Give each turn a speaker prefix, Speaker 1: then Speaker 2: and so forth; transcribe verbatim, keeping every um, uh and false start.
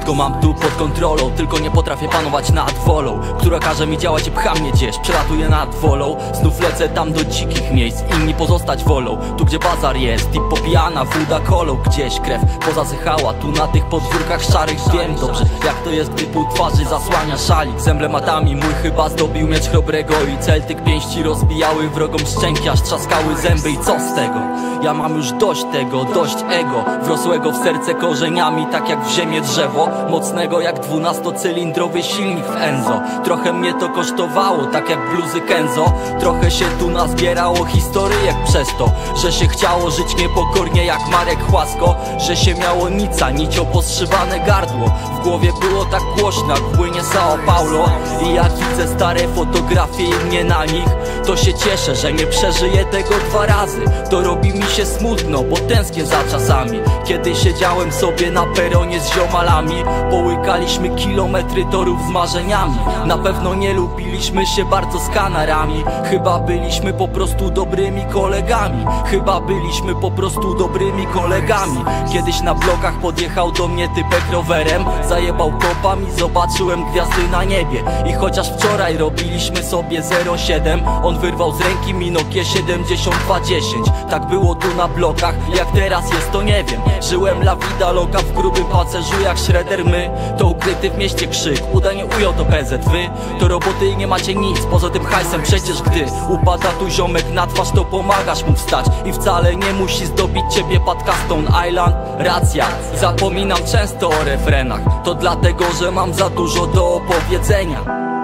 Speaker 1: Wszystko mam tu pod kontrolą, tylko nie potrafię panować nad wolą, która każe mi działać i pcha mnie gdzieś. Przelatuję nad wolą, znów lecę tam do dzikich miejsc. Inni pozostać wolą, tu gdzie bazar jest i popijana woda kolą. Gdzieś krew pozasychała, tu na tych podwórkach szarych. Wiem dobrze jak to jest, gdy pół twarzy zasłania szalik z emblematami. Mój chyba zdobił miecz chrobrego i Celtyk pięści rozbijały wrogom szczęki, aż trzaskały zęby. I co z tego? Ja mam już dość tego, dość ego wrosłego w serce korzeniami, tak jak w ziemię drzewo, mocnego jak dwunastocylindrowy silnik w Enzo. Trochę mnie to kosztowało, tak jak bluzy Kenzo. Trochę się tu nazbierało historyjek przez to, że się chciało żyć niepokornie jak Marek Chłasko, że się miało nica, nicią postrzywane gardło. W głowie było tak głośno jak płynie São Paulo. I jak widzę stare fotografie i mnie na nich, to się cieszę, że nie przeżyję tego dwa razy. To robi mi się smutno, bo tęsknię za czasami, kiedy siedziałem sobie na peronie z ziomalami. Połykaliśmy kilometry torów z marzeniami. Na pewno nie lubiliśmy się bardzo z kanarami. Chyba byliśmy po prostu dobrymi kolegami. Chyba byliśmy po prostu dobrymi kolegami. Kiedyś na blokach podjechał do mnie typek rowerem, zajebał kopam i zobaczyłem gwiazdy na niebie. I chociaż wczoraj robiliśmy sobie zero siedem, on wyrwał z ręki mi Nokię siedemdziesiąt dwa dziesięć. Tak było tu na blokach, jak teraz jest to nie wiem. Żyłem la vida loca w grubym pacerzu jak Shredder. My to ukryty w mieście krzyk, udanie ujął to P Z. Wy to roboty i nie macie nic poza tym hajsem. Przecież gdy upada tu ziomek na twarz, to pomagasz mu wstać i wcale nie musi zdobić ciebie patka Stone Island. Racja, zapominam często o refrenach, to dlatego, że mam za dużo do opowiedzenia.